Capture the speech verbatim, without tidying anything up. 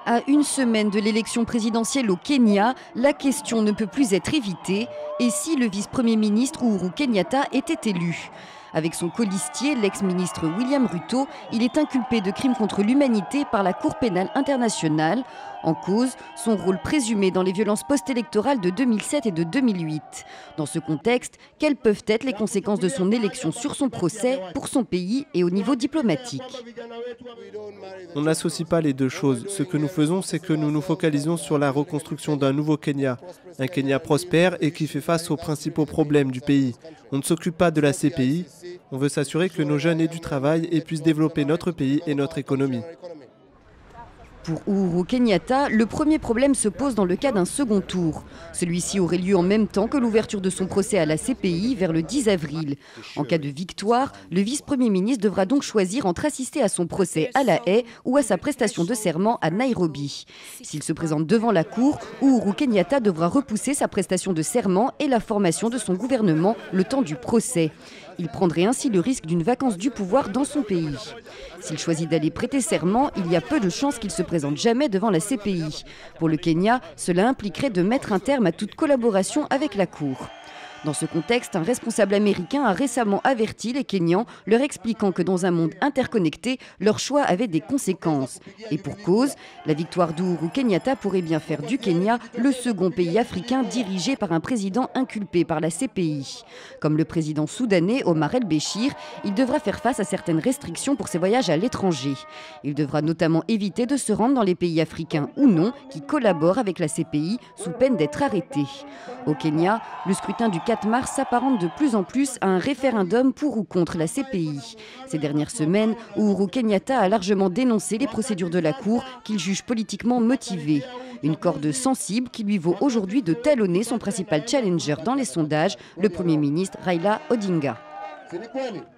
À une semaine de l'élection présidentielle au Kenya, la question ne peut plus être évitée. Et si le vice-premier ministre Uhuru Kenyatta était élu ? Avec son colistier, l'ex-ministre William Ruto, il est inculpé de crimes contre l'humanité par la Cour pénale internationale. En cause, son rôle présumé dans les violences post-électorales de deux mille sept et de deux mille huit. Dans ce contexte, quelles peuvent être les conséquences de son élection sur son procès, pour son pays et au niveau diplomatique ? On n'associe pas les deux choses. Ce que nous faisons, c'est que nous nous focalisons sur la reconstruction d'un nouveau Kenya. Un Kenya prospère et qui fait face aux principaux problèmes du pays. On ne s'occupe pas de la C P I. On veut s'assurer que nos jeunes aient du travail et puissent développer notre pays et notre économie. Pour Uhuru Kenyatta, le premier problème se pose dans le cas d'un second tour. Celui-ci aurait lieu en même temps que l'ouverture de son procès à la C P I vers le dix avril. En cas de victoire, le vice-premier ministre devra donc choisir entre assister à son procès à La Haye ou à sa prestation de serment à Nairobi. S'il se présente devant la Cour, Uhuru Kenyatta devra repousser sa prestation de serment et la formation de son gouvernement le temps du procès. Il prendrait ainsi le risque d'une vacance du pouvoir dans son pays. S'il choisit d'aller prêter serment, il y a peu de chances qu'il se présente jamais devant la C P I. Pour le Kenya, cela impliquerait de mettre un terme à toute collaboration avec la Cour. Dans ce contexte, un responsable américain a récemment averti les Kenyans, leur expliquant que dans un monde interconnecté, leur choix avait des conséquences. Et pour cause, la victoire d'Uhuru Kenyatta pourrait bien faire du Kenya le second pays africain dirigé par un président inculpé par la C P I. Comme le président soudanais Omar el-Béchir, il devra faire face à certaines restrictions pour ses voyages à l'étranger. Il devra notamment éviter de se rendre dans les pays africains ou non qui collaborent avec la C P I sous peine d'être arrêté. Au Kenya, le scrutin du quatre mars s'apparente de plus en plus à un référendum pour ou contre la C P I. Ces dernières semaines, Uhuru Kenyatta a largement dénoncé les procédures de la Cour qu'il juge politiquement motivées. Une corde sensible qui lui vaut aujourd'hui de talonner son principal challenger dans les sondages, le Premier ministre Raila Odinga.